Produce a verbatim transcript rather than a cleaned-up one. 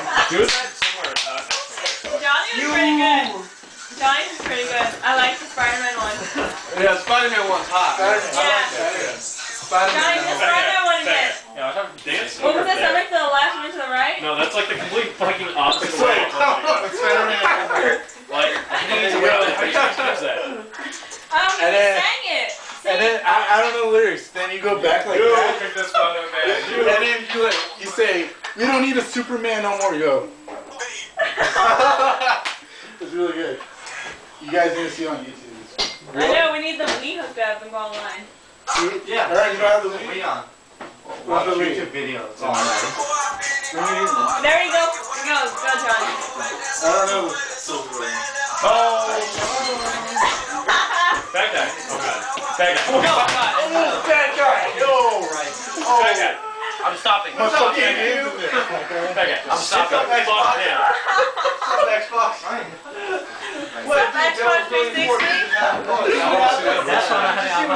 Do that somewhere. Uh, Johnny was pretty good. Johnny was pretty good. I like the Spider-Man one. Yeah, Spider-Man one's hot. Spider-Man. Yeah. Johnny, the Spider-Man one again. Yeah, I was having to dance. What was that? Something to the left and to the right? No, that's like the complete fucking opposite way. Spider-Man. Like, I think it's a way that face does that. I don't And even then- sang it. And then I, I don't know the lyrics. Then you go back like You that. pick this Spider-Man. And then you like you say, "We don't need a Superman no more." Yo. It's really good. You guys need to see it on YouTube. I know, we need the Wii hooked up and go online. Yeah. Alright, you don't have the Wii Wii? on. Watch the YouTube Wii. video. It's all right. There you go. Go, go, Johnny. I don't know. Oh! Bad guy. Oh god. Bad guy. Oh god. Oh, bad guy. Yo. Right. Bad guy. I'm stopping. What's up, Bad game? guy. Bad guy. I'm stopping. It's up Fuck Xbox. down. Xbox. What's up, Xbox three sixty?